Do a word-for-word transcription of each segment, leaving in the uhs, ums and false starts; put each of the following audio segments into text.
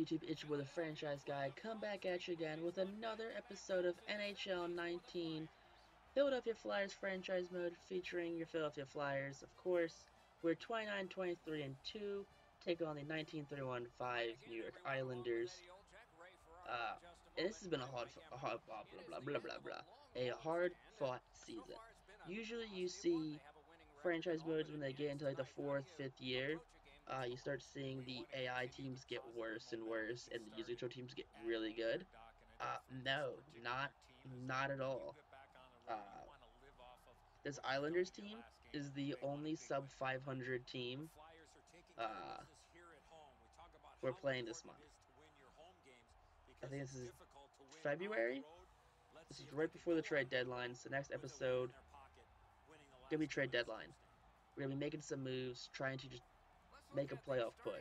YouTube? It's your boy, the Franchise Guy, come back at you again with another episode of N H L nineteen Philadelphia Flyers franchise mode featuring your Philadelphia Flyers. Of course, we're twenty-nine, twenty-three, and two, take on the nineteen, thirty-one, five New York Islanders. Uh, and this has been a hard, a hard blah, blah, blah, blah, blah, blah, a hard-fought season. Usually you see franchise modes when they get into like the fourth, fifth year. Uh, you start seeing the A I teams get worse and worse, and the user control teams get really good. Uh, no, not, not at all. Uh, this Islanders team is the only sub five hundred team uh, we're playing this month. I think this is February. This is right before the trade deadline. So next episode gonna be trade deadline. We're gonna be making some moves, trying to just make a playoff push.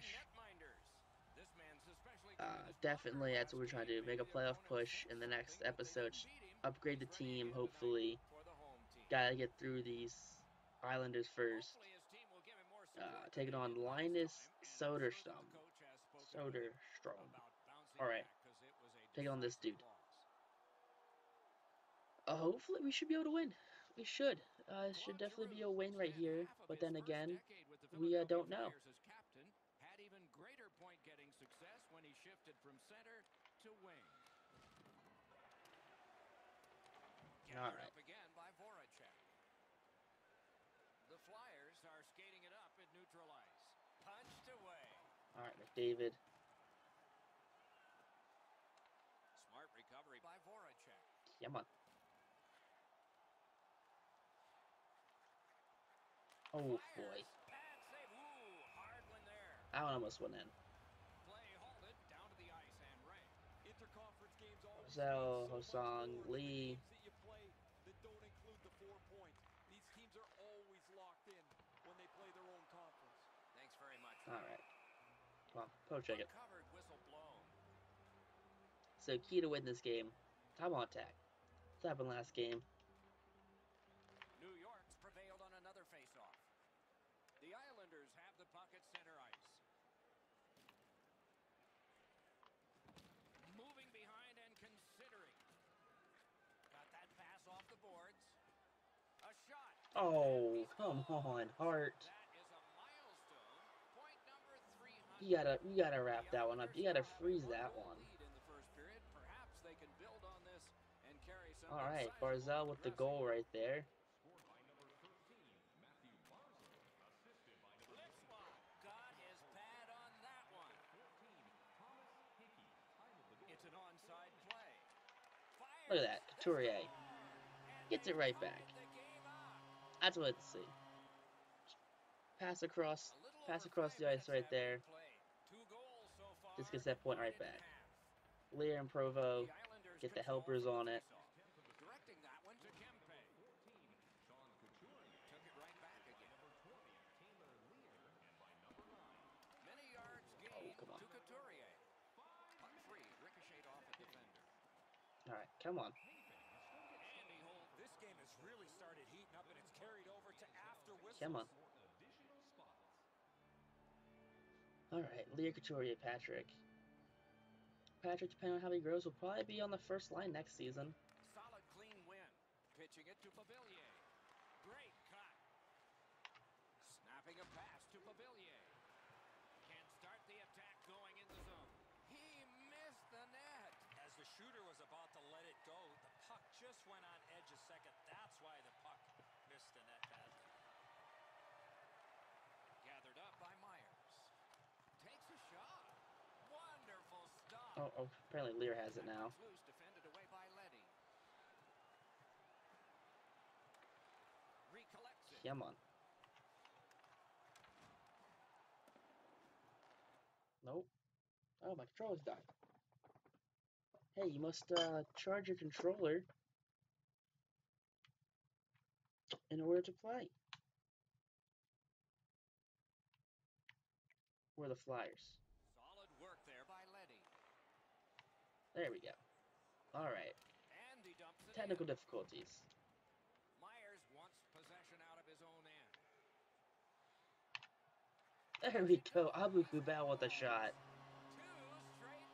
Uh, definitely, that's what we're trying to do. Make a playoff push in the next episode. Upgrade the team, hopefully. Gotta get through these Islanders first. Uh, taking on Linus Soderstrom. Soderstrom. Alright. Taking on this dude. Uh, hopefully, we should be able to win. We should. Uh, it should definitely be a win right here. But then again, we uh, don't know. Had even greater point getting success when he shifted from center to wing. All right. Up again by Voracek. The Flyers are skating it up at neutral ice. Punched away. All right, McDavid. Smart recovery by Voracek. Come on. Oh boy. Bad save. Ooh, hard one there. That one almost went in. Play halted down to the ice and Ray. Interconference games always Rosell, Hosong, Lee. that you play that don't include the four points. These teams are always locked in when they play their own conference. Thanks very much. All right. Come on, poke check it. Covered whistle blown. So key to win this game, time on attack. What happened last game? New York's prevailed on another face-off. The Islanders have the puck at center ice. Moving behind and considering. Got that pass off the boards. A shot. Oh, come on, Hart. That is a milestone. Point number three hundred. You gotta, you gotta wrap that one up. You gotta freeze that one. In the first period, perhaps they can build on this and carry some. All right, Barzal with the goal right there. Got his pad on that one. It's an onside play. Fires. Look at that, Couturier gets it right back. That's what I'd see. Pass across, pass across the ice right there. Just gets that point right back. Lear and Provo get the helpers on it. Directing that one to Kempe. Took it right back again. Many yards gained Oh, come on. to Couturier. Puck free, ricocheted off a defender. All right, come on. Andy Holt. This game has really started heating up, and it's carried over to after whistles. Come on. All right, Lear, Couturier, Patrick. Patrick, depending on how he grows, will probably be on the first line next season. Solid, clean win. Pitching it to Pavillier. Great cut. Snapping a pass to Pavillier. Can start the attack going in the zone. He missed the net. As the shooter was about to let it go, the puck just went on edge a second. That's why the puck missed the net badly. Gathered up by Myers. Takes a shot. Wonderful stop. Oh, oh, apparently Lear has it now. Loose, defended away by Leddy. Recollects it. Come on. Nope. Oh, my controller's died. Hey, you must uh, charge your controller in order to play. We're the Flyers. Solid work there by Leddy. There we go. All right. And he dumps it Technical in. difficulties. Myers wants possession out of his own end. There we go. Abu Kubel with a shot. Two straight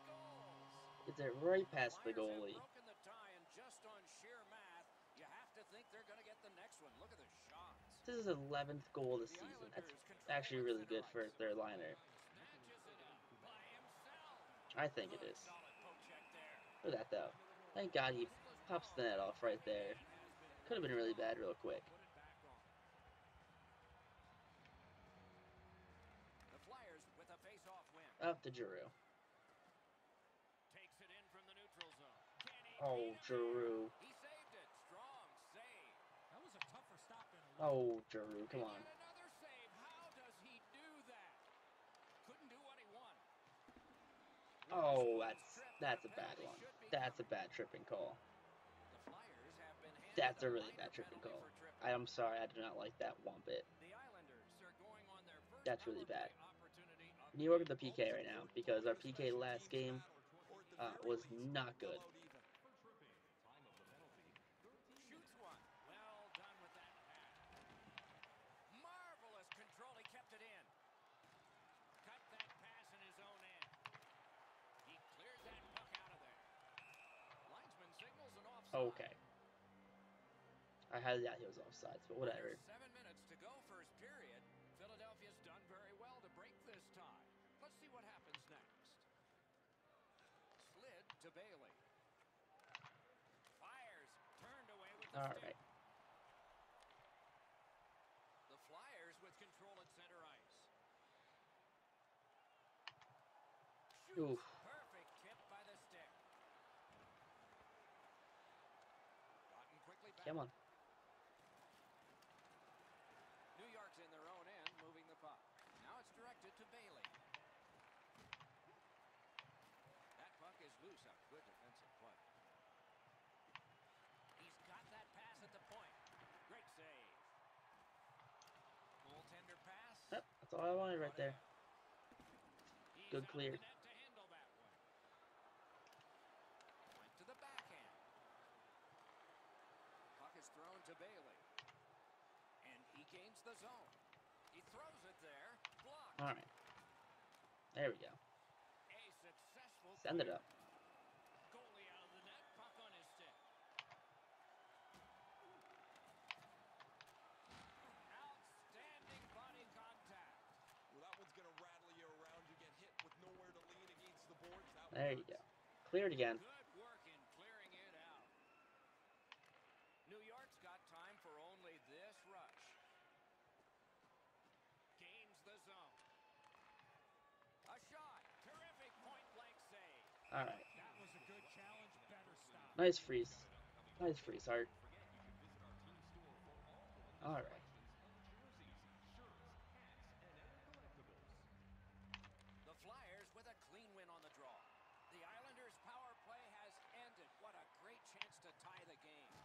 Gets it right past the Flyers have goalie. broken the tie, and just on sheer math, you have to think they're going to get the next one. Look at the shots. This is his eleventh goal this The season. That's Islanders control actually at really center good for a ice. third liner. Snatches it up by himself. I think it Good is. solid poke check there. Look at that though. Thank God he Whistle is pops the blown. net off right Heavy there. net has been Could have been really lifted bad off. real quick. Put it back on. The Flyers with a face-off win. Up to Giroux. Takes it in from the neutral zone. Can he Oh, beat him Giroux. there? He saved it. Strong save. That was a tougher stop than a Oh, Giroux, come And on. yet another save. How does he do that? Couldn't do what he wanted. Oh, Witherspoon's that's trip, and that's a bad penalty one. should be That's a coming. bad tripping call. The Flyers have been handed That's a really minor bad tripping penalty call. for tripping. I am sorry, I do not like that one bit. The Islanders are going on their first That's power really bad. play opportunity of New York the with the P K right now because our P K last game uh, was not good. Shoots one. Well done with that pass. Marvelous control. He kept it in. Cut that pass in his own end. He clears that puck out of there. Linesman signals an offside. Okay. I had yeah he was offsides, but whatever. Under seven minutes to go, first period. Philadelphia's done very well to break this tie. Let's see what happens next. Slid to Bailey. Fires turned away with the All stick. right. The Flyers with control at center ice. Shoots. Oof. Perfect tip by the stick. Gotten quickly back. Come on. New York's in their own end, moving the puck. Now it's directed to Bailey. That puck is loose. A good defensive play. He's got that pass at the point. Great save. Goaltender pass. Yep, that's all I wanted right there. He's Good out of clear. the net to handle that one. Went to the backhand. Puck is thrown to Bailey. And he gains the zone. He throws it there. Blocked. All right. There we go. A successful Send it clear. up. Goalie out of the net. Puck on his stick. Outstanding body contact. Well, that one's going to rattle you around. You get hit with nowhere to lean against the boards. That one There you hurts. go. Cleared again. Good work in clearing it out. New York's got time for only this rush. Gains the zone. A shot. Terrific point-blank save. All right. That was a good challenge. Better stop. Nice freeze. Nice freeze, Hart. All right. The Flyers with a clean win on the draw. The Islanders' power play has ended. What a great chance to tie the game.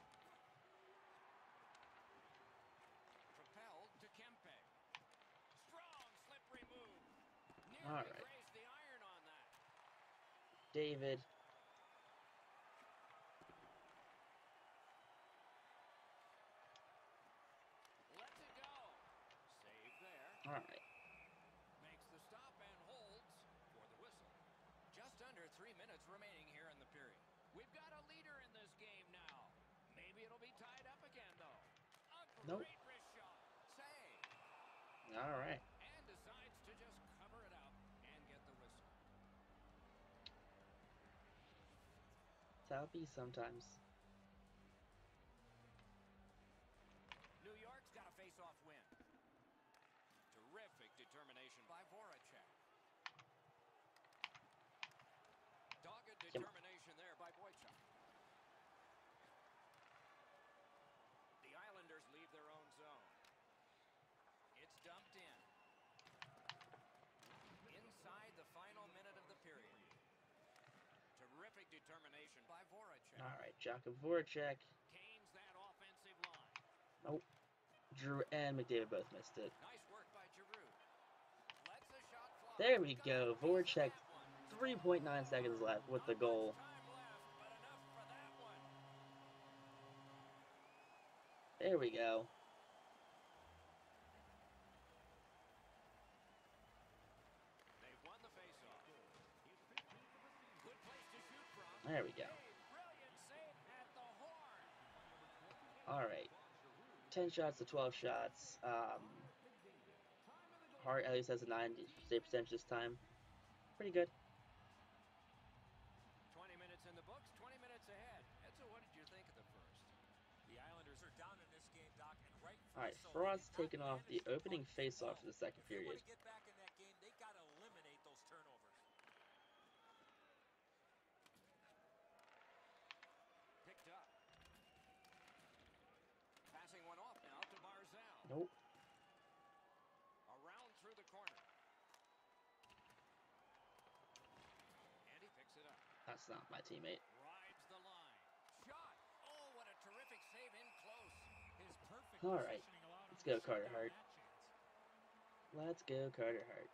Propelled to Kempe. Strong, slippery move. Nearly All right. grazed the iron on that. David. Lets it go. Save there. All right. Makes the stop and holds for the whistle. Just under three minutes remaining here in the period. We've got a leader in this game now. Maybe it'll be tied up again, though. A Nope. great wrist shot. Save. All right. And decides to just cover it up and get the whistle. That's how it be sometimes. New York's got a face-off win. Terrific determination by Voracek. Dogged Come on. determination there by Boychuk. The Islanders leave their own zone. It's dumped in. Inside the final minute of the period. Terrific determination by Voracek. All right. Jakob Voracek. Gains that offensive line. Nope. Drew and McDavid both missed it. Nice work by Giroux. Lets the shot fly. There we Got go. a piece of Voracek. that one. three point nine seconds left with the Not goal. much time left, but enough for that one. There we go. They've won the faceoff. Good place to shoot There we go. A brilliant save at the horn. All right. ten shots to twelve shots. Um, Hart at least has a ninety save percentage this time. Pretty good. twenty minutes in the books, twenty minutes ahead. Edzo, what did you think of the first? The Islanders are down in this game, Doc, and rightfully All right, so. Frost's They did taking not off the manage the opening puck faceoff well. for the second If they want period. to get back in that game, they got to eliminate those turnovers. Picked up. Passing one off now to Barzal. Nope. Around through the corner. And he picks it up. That's not my teammate. Rides the line. Shot. Oh, what a terrific save in close. His perfect All right, positioning allowed him let's to go, shut Carter down Hart. that chance. Let's go, Carter Hart.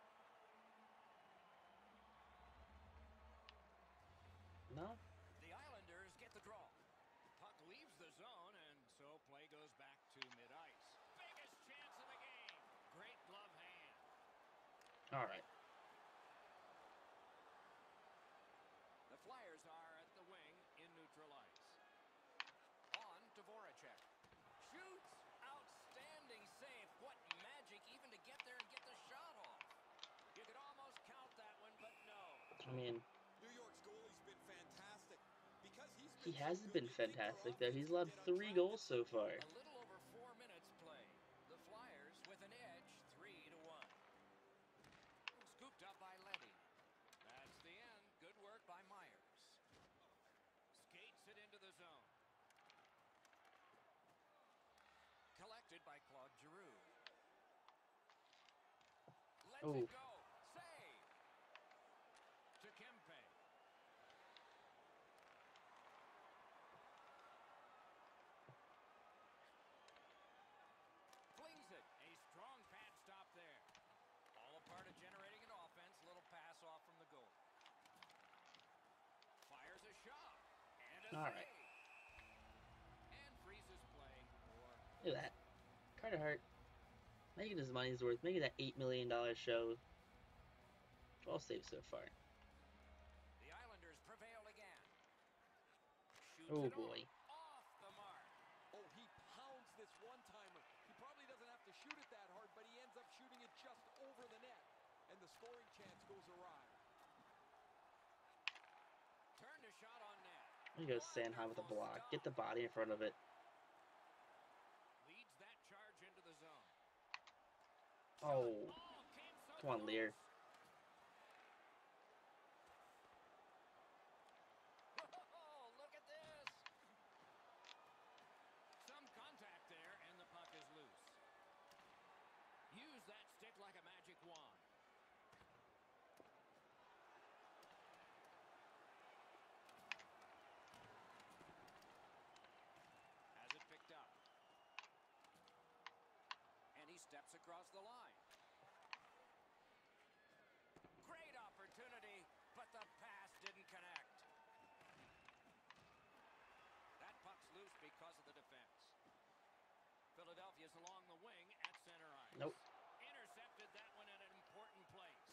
No? The Islanders get the draw. Puck leaves the zone, and so play goes back to mid-ice. Biggest chance of the game. Great glove hand. All right. The Flyers are at the wing in neutral ice. On to Voracek. Shoots. Outstanding save. What magic even to get there and get the shot off. You could almost count that one, but no. I mean, New York's goalie's been fantastic. Because he's he been so hasn't good, been you'd think their fantastic, though. offense He's would allowed get three untracked goals at so some far. A little over four minutes played. The Flyers with an edge, three to one. Scooped up by Letty. That's the end. Good work by Myers. Skates it into the zone. Collected by Claude Giroux. Lets Oh. it go. Save. To Kempe. Flings it. A strong pad stop there. All a part of generating an offense. Little pass off from the goal. Fires a shot. And a All save. right. And freezes play for... Look at that. Carter Hart making his money's worth, making that eight million dollars show. twelve saves so far. The Islanders prevail again. Shoots Oh it boy. off, off the mark. Oh, he pounds this one-timer. He probably doesn't have to shoot it that hard, but he ends up shooting it just over the net. And the scoring chance goes awry. Turn to shot on net. There you go, Sanheim with a Wonderful block. stop. Get the body in front of it. Leads that charge into the zone. Oh, Oh, came so come on, Lear. close. Oh, look at this. Some contact there, and the puck is loose. Use that stick like a magic wand. Has it picked up. And he steps across the line. Great opportunity, but the pass didn't connect. That puck's loose because of the defense. Philadelphia's along the wing at center ice. Nope. Intercepted that one at an important place.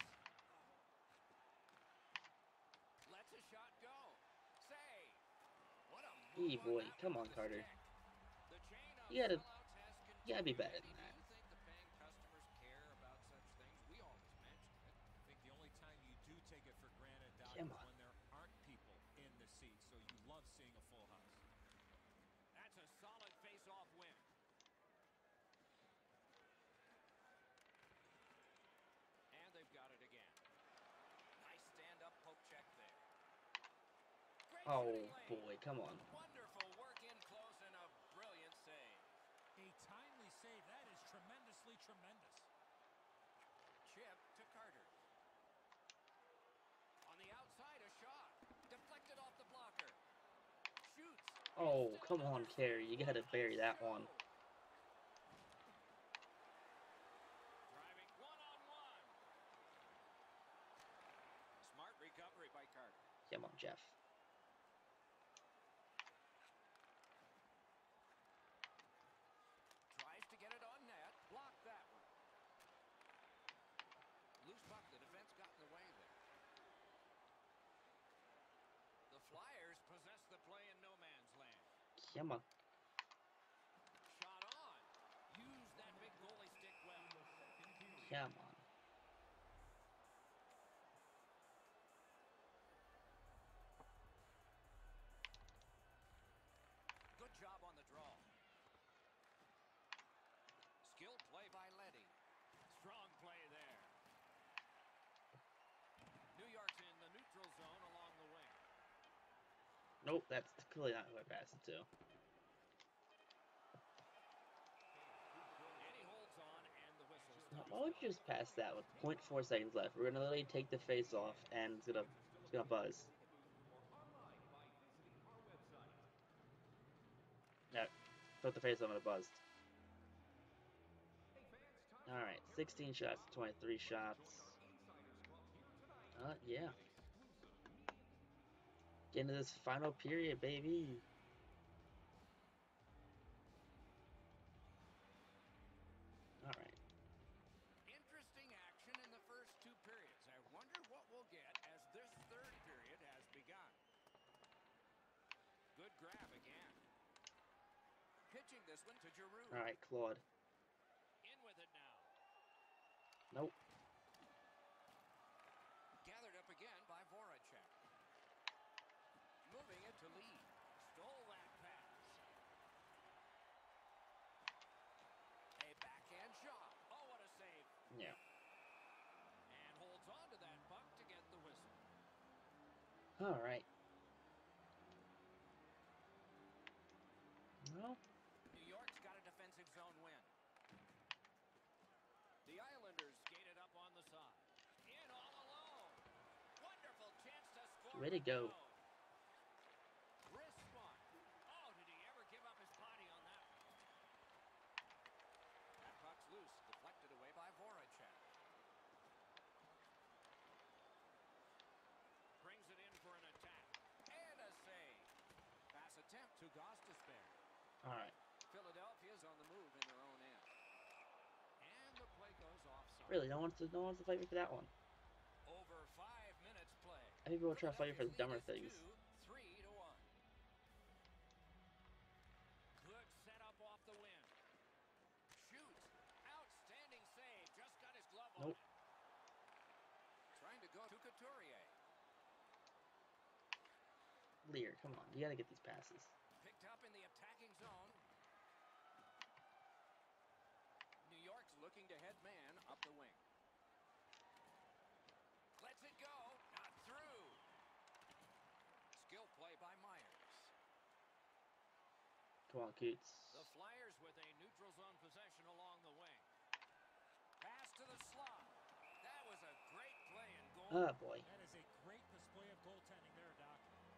Lets a shot go. Save. What a move Hey, on boy, that come one on, with the Carter. stick. The chain of You gotta- sellouts has you gotta be continued. better than Eddie, that. do you think the paying customers care about such things? We always mention it. I think the only time you do take it for granted, Doc, Come is on. when there aren't people in the seats, so you love seeing a full house. That's a solid face-off win. And they've got it again. Nice stand-up poke check there. Great Oh shooting lane. boy, come on. Wonderful work in close and a brilliant save. A timely save. That is tremendously tremendous. Chip to Carter. On the outside, a shot. Deflected off the blocker. Shoots. Oh, Still come on, another Carey. You gotta one-man bury that show. one. Driving one-on-one. Smart recovery by Carter. Come on, Jeff. Tries to get it on net. Block that one. Loose puck. The defense got in the way there. The Flyers Come on. Shot on. Use that big goalie stick well. Come on. Good job on the draw. Skilled play by Letty. Strong play there. New York's in the neutral zone along the wing. Nope, that's clearly not who I passed it to. And he holds on, and the whistle stops. Why would you just pass that with zero point four seconds left? We're gonna literally take the face off, and it's gonna, it's gonna buzz. Yeah, put the face on and it buzzed. Alright, sixteen shots, twenty-three shots. Uh, yeah. Get into this final period, baby. Alright. Interesting action in the first two periods. I wonder what we'll get as this third period has begun. Good grab again. Pitching this one to Giroux. Alright, Claude. In with it now. Nope. Gathered up again by Voracek. Moving it to Lee. Stole that pass. A backhand shot. Oh, what a save. Yeah. And holds on to that puck to get the whistle. Alright. Well, New York's got a defensive zone win. The Islanders skated up on the side. In all alone. Wonderful chance to score. way to go. Wrist one. Oh, did he ever give up his body on that one? That puck's loose. Deflected away by Voracek. Brings it in for an attack. And a save. Pass attempt to Gostisbehere. Alright. Philadelphia's on the move in their own end. And the play goes offside. Really, no one's to, no one's to fight me for that one. Over five minutes play. I think people will try to fight me for the dumber Philadelphia's things. lead is two, three to one. Good setup off the win. Shoots. Outstanding save. Just got his glove Nope. on it. Trying to go to Couturier. Lear, come on. You gotta get these passes. Picked up in the attacking zone. New York's looking to head man up the wing. Lets it go. Not through. Skill play by Myers. Come on, Coots. The Flyers with a neutral zone possession along the wing. Pass to the slot. That was a great play and goal. Oh, boy. That is a great display of goaltending there, Doc.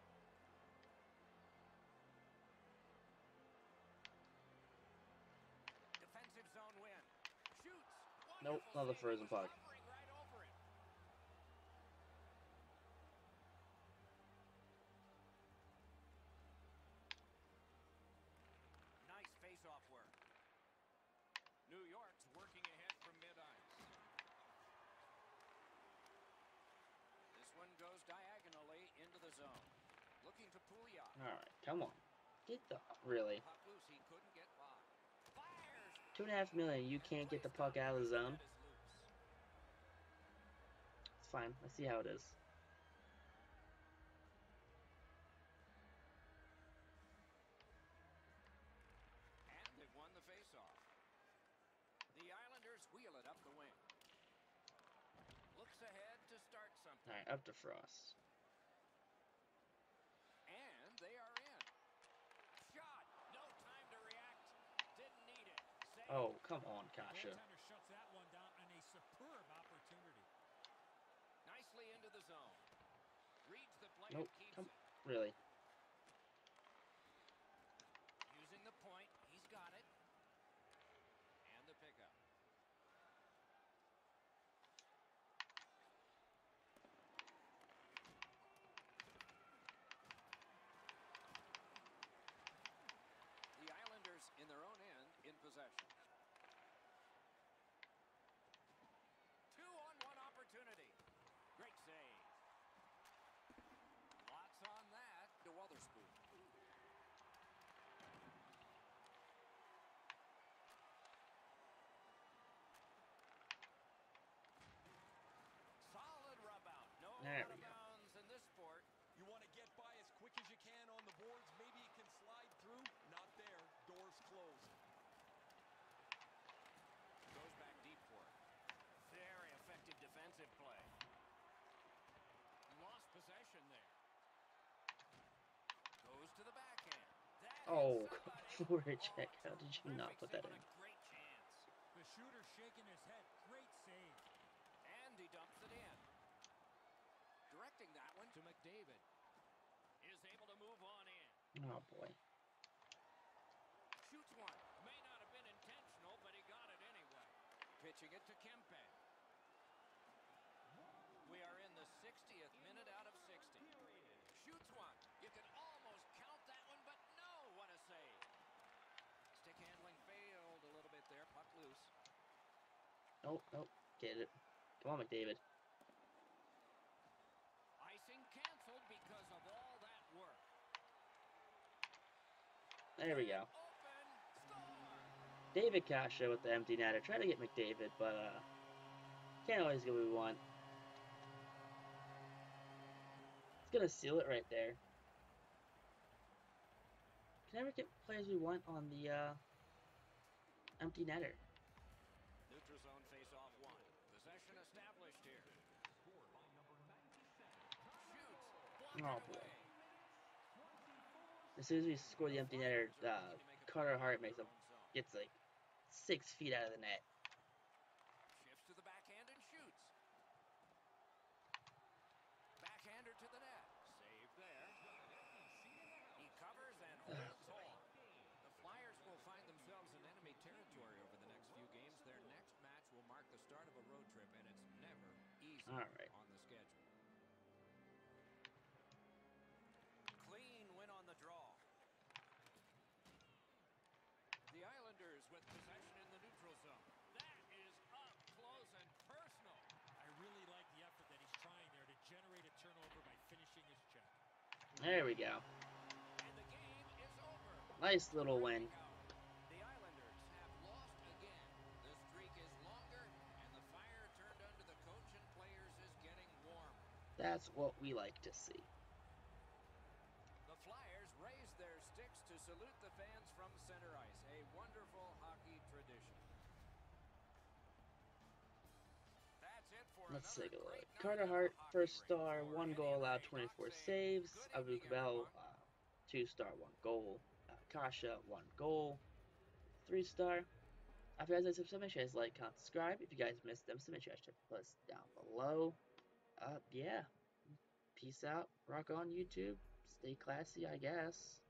Defensive zone win. Shoots. Nope, Wonderful another save. frozen He was puck. hovering right over it. Nice face-off work. New York's working ahead from mid-ice. This one goes diagonally into the zone. Looking to Pouliot. Alright, come on. Get the... Really? Puck loose, he couldn't get by. Fires! Two and a half million, you can't get the puck out of the zone. That is loose. It's fine. I see how it is. And they've won the face-off. The Islanders wheel it up the wing. Looks ahead to start something. Alright, up to Frost. And they are in. Shot. No time to react. Didn't need it. Save. Oh, come on, Kasha. Goaltender shuts that one down on a superb opportunity. Nicely into the zone. Reads the play Nope, and keeps come... it. Really? Using the point. He's got it. And the pickup. The Islanders in their own end in possession. Two-on-one opportunity. Great save. Lots on that. Oh, forecheck. How did you not put that On in? a great chance. The shooter shaking his head. Great save. And he dumps it in. Directing that one to McDavid. Is able to move on in. Oh boy. Shoots one. May not have been intentional, but he got it anyway. Pitching it to Kempe. We are in the sixtieth minute out of sixty. Shoots one. You can almost count that one, but no, what a save. Stick handling failed a little bit there. Puck loose. Nope, nope. Get it. Come on, McDavid. Icing canceled because of all that work. There we go. Open. Score. David Kasha with the empty netter. Try to get McDavid, but uh, can't always get what we want. It's gonna seal it right there. Can never get players we want on the uh, empty netter. Neutral zone face-off one. Possession established here. Shoots. Oh boy. As soon as we score the empty netter, uh, Carter Hart makes a gets like six feet out of the net. Shifts to the backhand and shoots. Backhander to the net. Save there. He covers and holds on. The Flyers will find themselves in enemy territory over the next few games. Their next match will mark the start of a road trip, and it's never easy All right. on the schedule. Clean win on the draw. The Islanders with possession in the neutral zone. That is up close and personal. I really like the effort that he's trying there to generate a turnover by finishing his check. There we go. And the game is over. Nice little win. The Islanders have lost again. The streak is longer, and the fire turned under the coach and players is getting warmer. That's what we like to see. The Flyers raise their sticks to salute the fans from center ice. A wonderful hockey tradition. That's it for Let's another take a great look. night Carter at the Hart, hockey first rink. star, For one Eddie goal, allowed Ray, twenty-four Doc saying, saves. good Abu evening, Kabel, everyone. uh, two star, one goal. Uh, Kasha, one goal. Three star. If you guys like some, make sure you guys like, comment, subscribe. If you guys missed them, so make sure you guys check us down below. Uh, yeah. Peace out. Rock on YouTube. Stay classy, I guess.